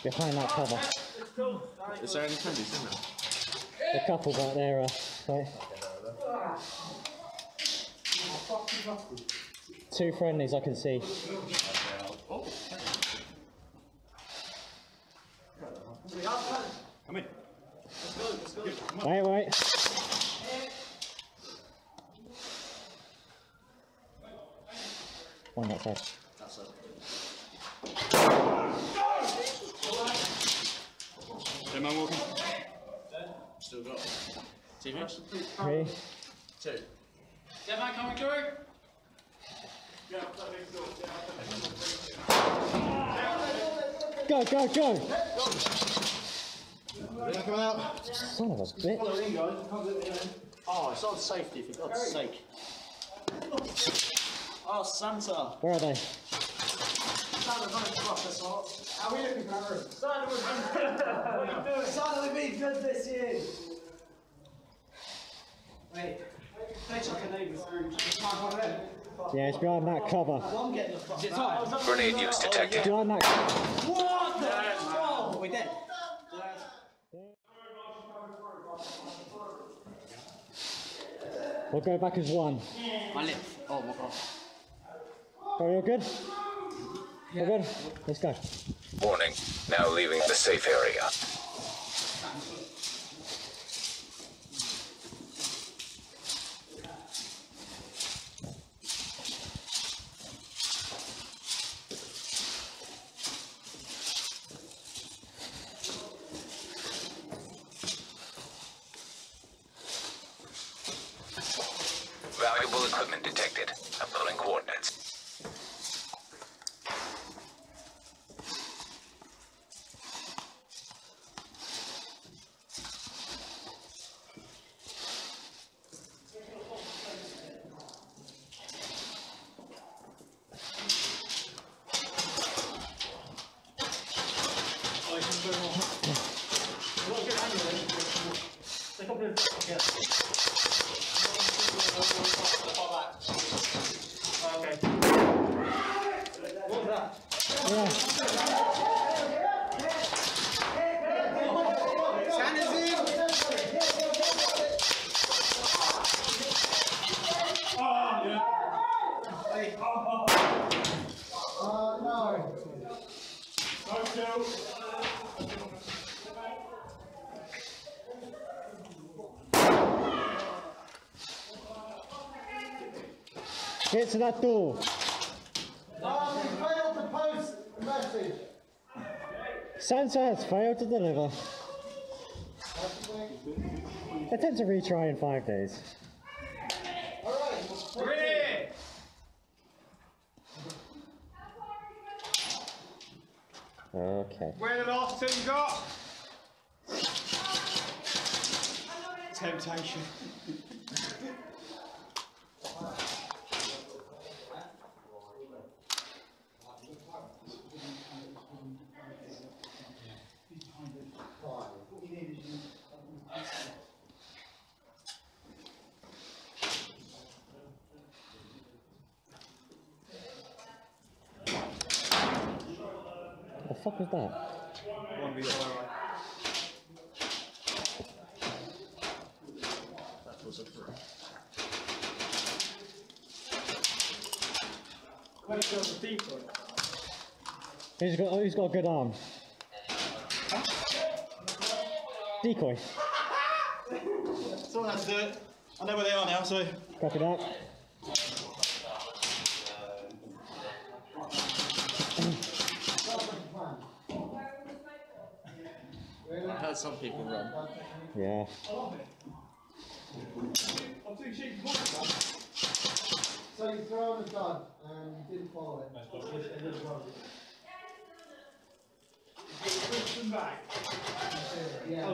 behind that cover. Is there any friendlies in there? A couple back there, right. 2 friendlies I can see. Come in. Let's go. Wait. One that side. That's it. Anyone walking? Still got TV? 3. 2. Get back coming through. Go! Come out. Son of a bitch. Oh, it's on safety for God's sake. Oh, Santa. Where are they? Santa, How are we looking for her? Santa, what are you doing? Santa, we've been good this year. Wait. Take like a neighbour's room. Yeah, it's behind that cover. I'm getting the fuck out. Grenade use detected. Behind that cover. What the fuck? We're dead. We'll go back as 1. My lip. Oh my god. Are you all good? We're good? Let's go. Warning. Now leaving the safe area. Valuable equipment detected. Uploading coordinates. Get to that door. We failed to post a message. Santa has failed to deliver. Attempt to retry in 5 days. Ready! Okay. Where the last 2 got? Temptation. What the fuck was that? One be alright. That was a 3. Who's got a good arm? Decoy. Someone has to do it. I know where they are now, so. Copy that. I heard some people run. Yeah. So you throw on the gun and you didn't follow it. Push them back. Yeah.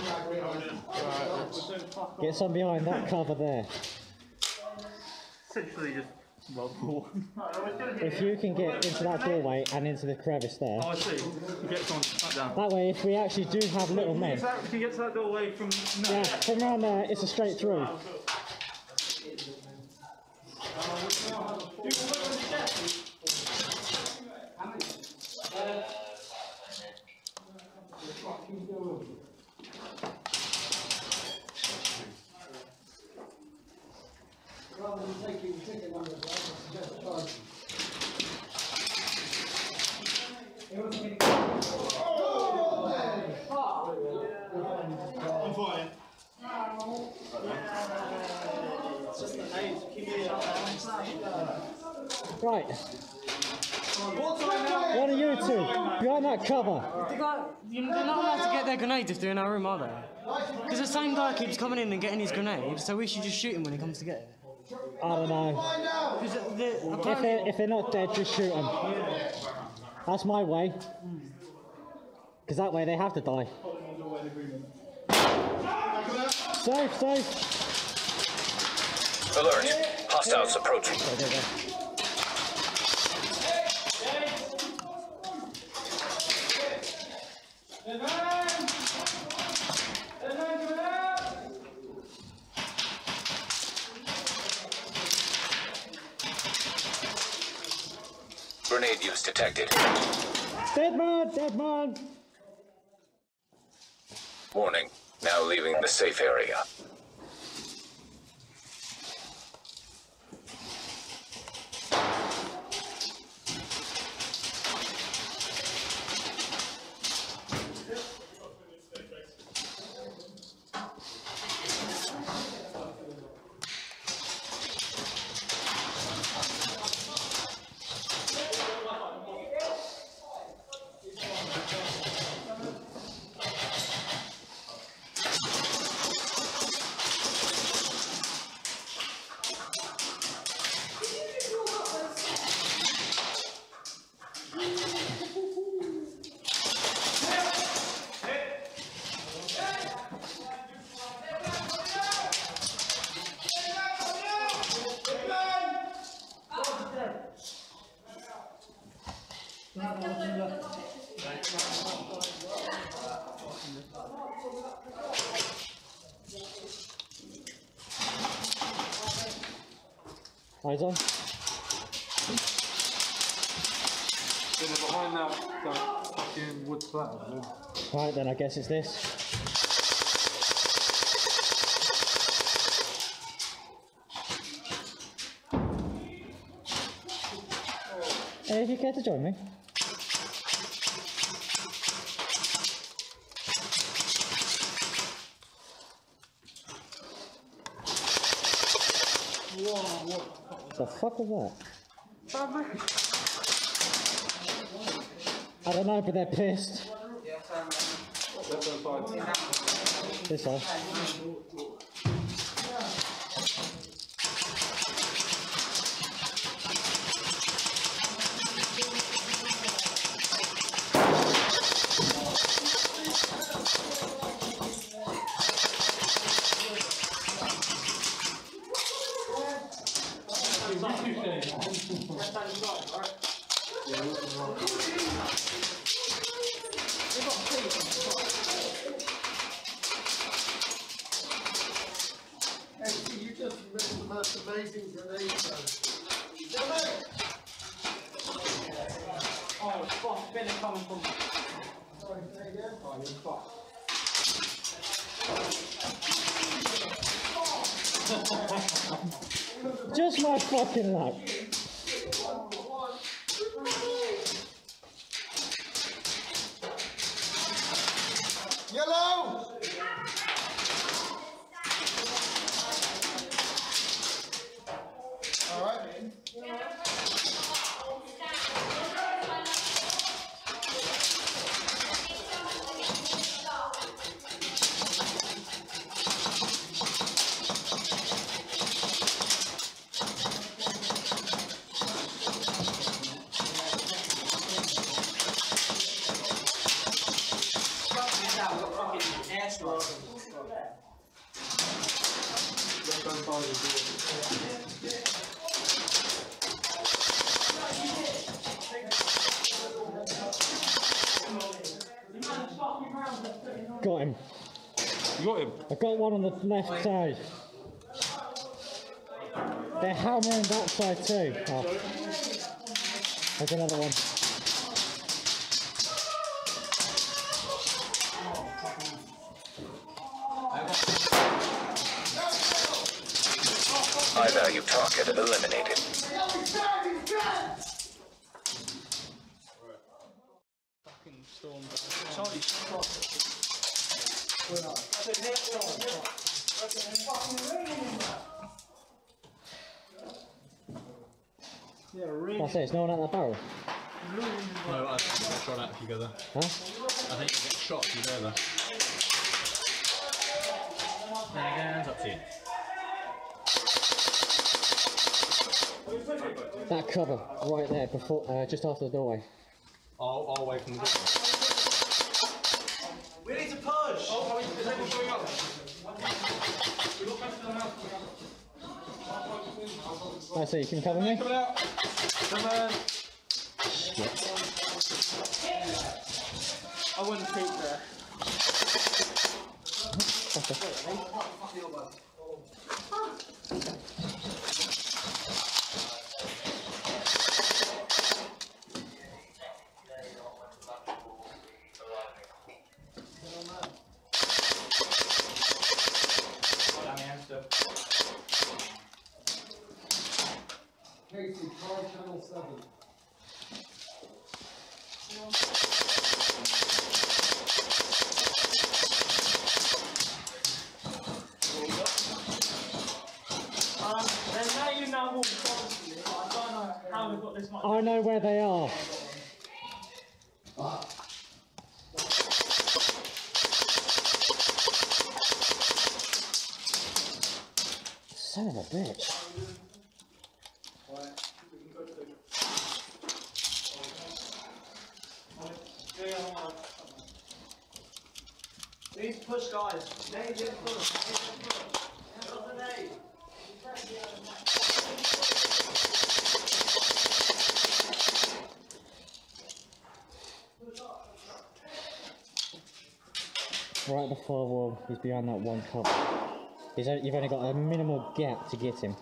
Get some behind that cover there. Essentially just well pull. If you can get into that doorway and into the crevice there. Oh, I see. You get someone back down. That way, if we actually do have little men. Can you get to that doorway from now? Yeah, from around there, it's a straight through. I'm fine. Right. What are you two? Behind that cover. They're not allowed to get their grenades if they're in our room, are they? Because the same guy keeps coming in and getting his grenades, so we should just shoot him when he comes to get it. I don't know. If they're not dead, just shoot them. That's my way. Because that way they have to die. Safe, safe. Alert. Hostiles approaching. There. Grenade use detected. Dead man, dead man. Warning. Now leaving the safe area. Eyes on. Then behind that fucking wood platter. Right, then I guess it's this. Hey, if you care to join me. What the fuck was that? I don't know, but they're pissed. This side. You just made the most amazing grenade. Oh, fuck, Billy coming from. Sorry, say again. Oh, you're fucked. Just my fucking luck. Yellow! All right. Got him. You got him? I got one on the left side. They're hammering that side too. Oh. There's another one. high-value target eliminated. Fucking storm. That's it, it's no one at that barrel. No, I think you'll get shot at if you go there. Huh? I think you'll get shot if you go there. Then again, it's up to you. That cover right there, before, just after the doorway. I'll wait from the door. We need to push! Oh, is anyone going up? I see, you can cover me? Coming out. Come on. Shit. I wouldn't keep there. Casey, car channel 7. There's no you now walk constantly, but I don't know how we've got this much. I know where they are. Son of a bitch. Please push, guys. Nade in push. Drop the nade. Right at the far wall, he's behind that one cover. You've only got a minimal gap to get him.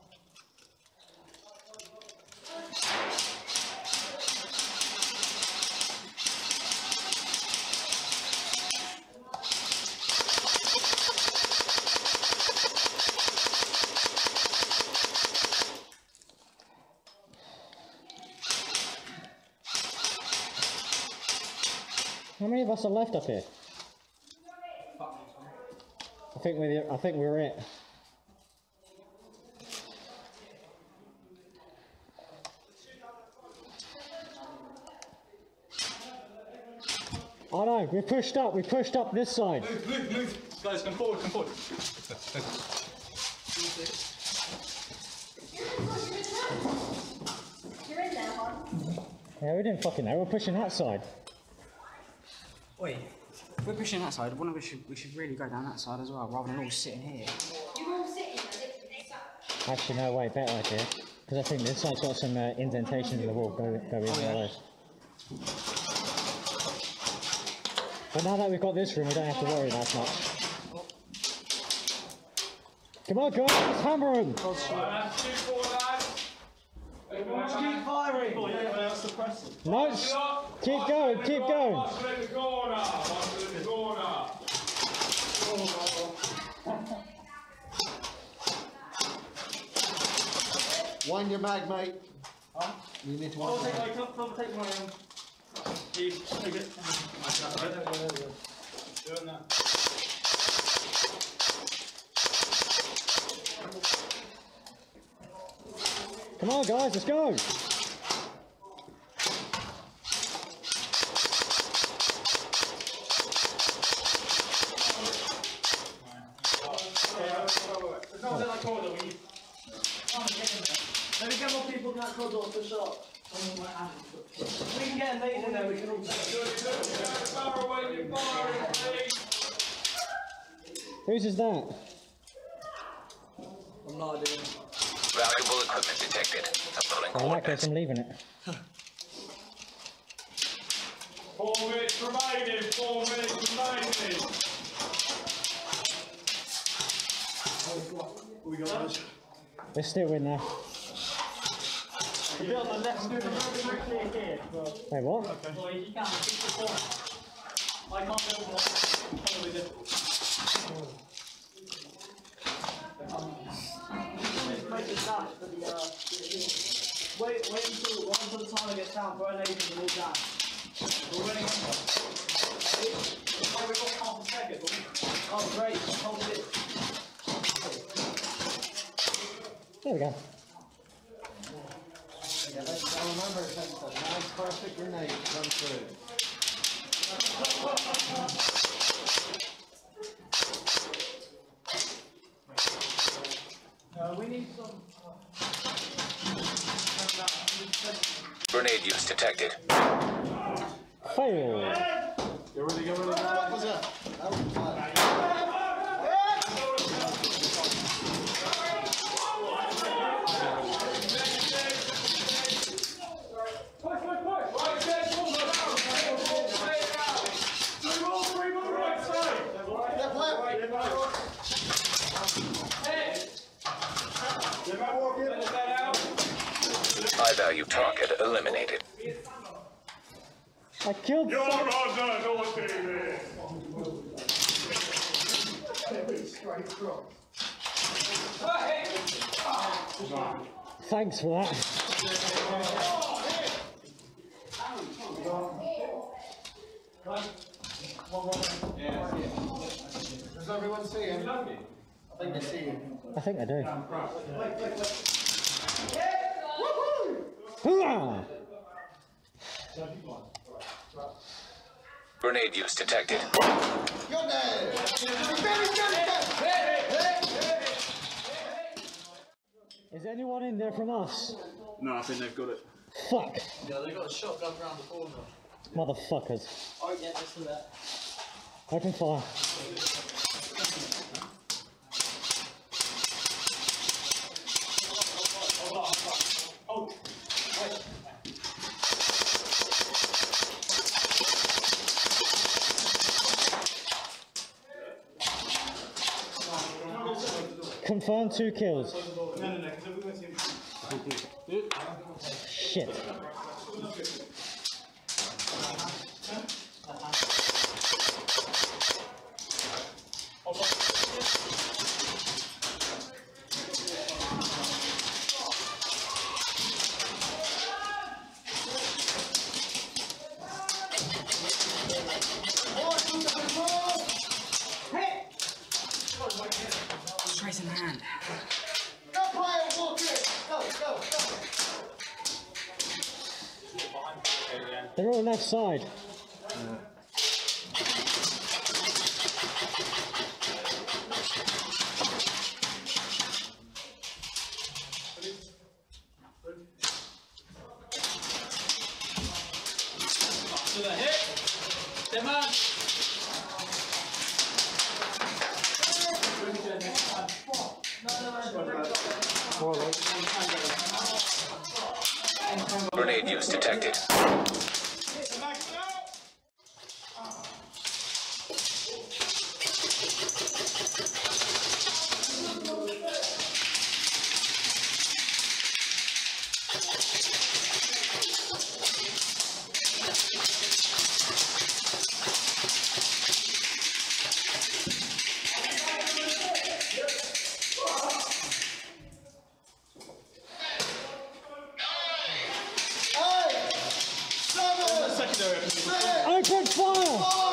How many of us are left up here? I think we're it. Oh no, we pushed up this side. Move. Guys, come forward, come forward. You're in there, hon. Yeah, we didn't fucking know, we're pushing that side. Wait, if we're pushing that side, wouldn't we should really go down that side as well, rather than all sitting here. You're all sitting there. Actually, no, wait, better idea. Because I think this side's got some indentations in the wall. Go in one of those. But now that we've got this room, we don't have to worry that much. Come on, guys, let's hammer him! Keep firing! No, keep going, keep going! Wind your mag, mate. Huh? You need to wind your mag. Take my take it. Doing that. Come on, guys, let's go! Let me get more people in that corridor for sure. We can get a nade in there, we can all... Whose is that? I'm not doing it. Valuable equipment detected. Uploading Oh, in that case, coordinates. I'm leaving it. 4 minutes remaining, 4 minutes remaining. We got those. We're still in there. A bit on the left, clear here. Wait, what? Well, you can't, it's the corner. I can't go more. Probably difficult. make a dash for the wait until the timer gets down, throw an aid and all down. We're running on. We've got half a second. Oh great, hold it. There we go. Yeah, let's remember it's a nice perfect grenade to run through. We need some. Grenade use detected. Fail. Get ready, get ready. What's that? That was fun. High value target eliminated. I killed You're some. Roger, no one did it. Thanks for that. Does everyone see him? I think they see him. I think I do. Hurrah! Grenade use detected. You're dead! Is anyone in there from us? No, I think they've got it. Fuck. Yeah, they got a shotgun round the corner. Motherfuckers. Oh yeah, this is that. Open fire. Confirm 2 kills. Shit. Trace in hand. Go play it, walk in! Go! They're all left side. Grenade use detected. Open fire!